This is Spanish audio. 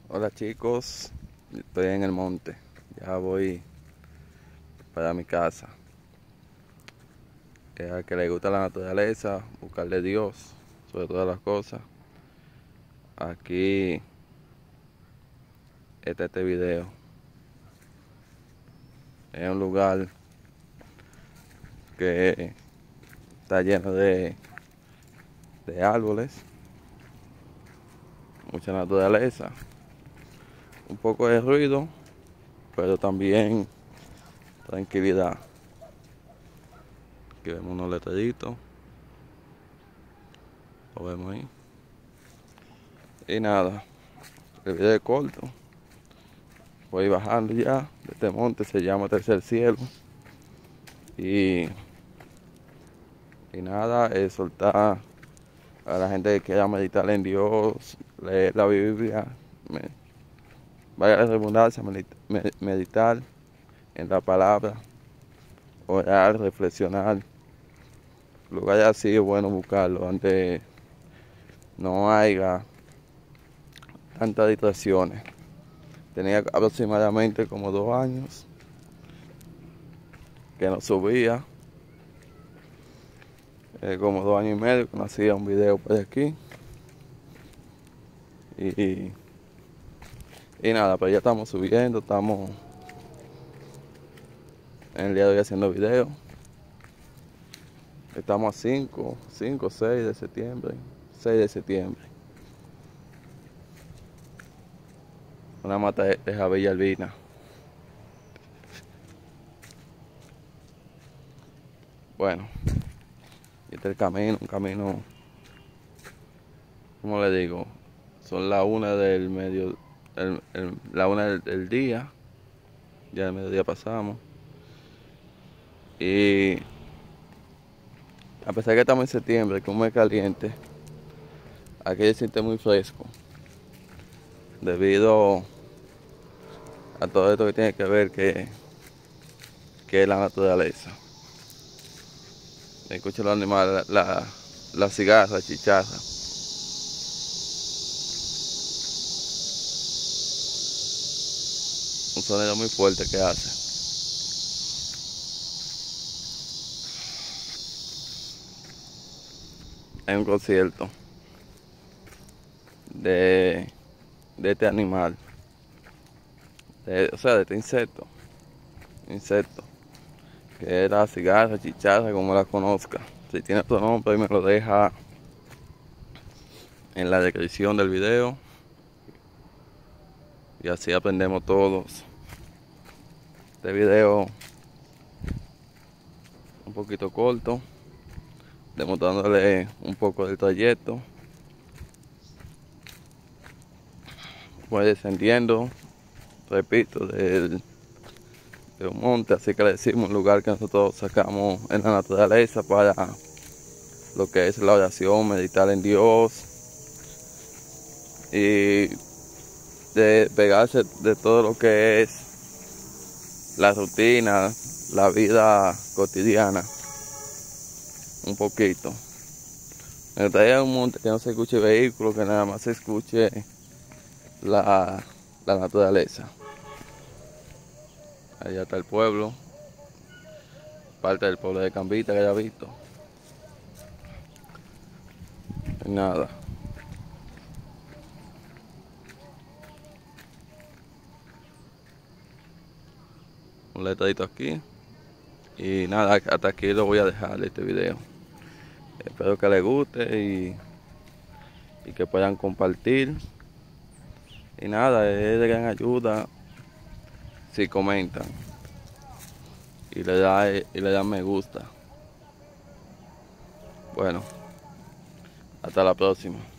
Hola chicos, estoy en el monte, ya voy para mi casa. Al que le gusta la naturaleza, buscarle Dios sobre todas las cosas. Aquí está este video. Es un lugar que está lleno de árboles, mucha naturaleza, un poco de ruido, pero también tranquilidad. Aquí vemos unos letreritos, lo vemos ahí. Y nada, el video es corto. Voy bajando ya de este monte, se llama Tercer Cielo. Y nada, es soltar a la gente que quiera meditar en Dios, leer la Biblia, vaya la redundancia, meditar en la palabra, orar, reflexionar. Lugares así es bueno buscarlo, donde no haya tantas distracciones. Tenía aproximadamente como 2 años que no subía, como 2 años y medio que no hacía un video por aquí. Y nada, pero ya estamos subiendo, estamos en el día de hoy haciendo video. Estamos a 5, 6 de septiembre, 6 de septiembre. Una mata de Javier Albina. Bueno, este es el camino, un camino, ¿cómo le digo? Son las 1 del medio, la 1 del día, ya del mediodía pasamos. Y a pesar de que estamos en septiembre, que es un mes caliente, aquí se siente muy fresco, debido a todo esto que tiene que ver que es la naturaleza. Escucho los animales, la cigarra, la chicharra. Un sonido muy fuerte que hace. Hay un concierto de este animal, o sea, de este insecto, que es la cigarra, chicharra, como la conozca. Si tiene otro nombre, me lo deja en la descripción del video. Y así aprendemos todos. Este video un poquito corto, demostrándole un poco del trayecto. Voy descendiendo, repito, de un monte, así que le decimos un lugar que nosotros sacamos en la naturaleza para lo que es la oración, meditar en Dios y despegarse de todo lo que es la rutina, la vida cotidiana, un poquito. Me gustaría un monte que no se escuche vehículos, que nada más se escuche la naturaleza. Allá está el pueblo, parte del pueblo de Cambita que haya visto. Y nada. Un letrerito aquí. Y nada, hasta aquí lo voy a dejar este video. Espero que les guste y que puedan compartir. Y nada, es de gran ayuda si comentan y le dan me gusta. Bueno, hasta la próxima.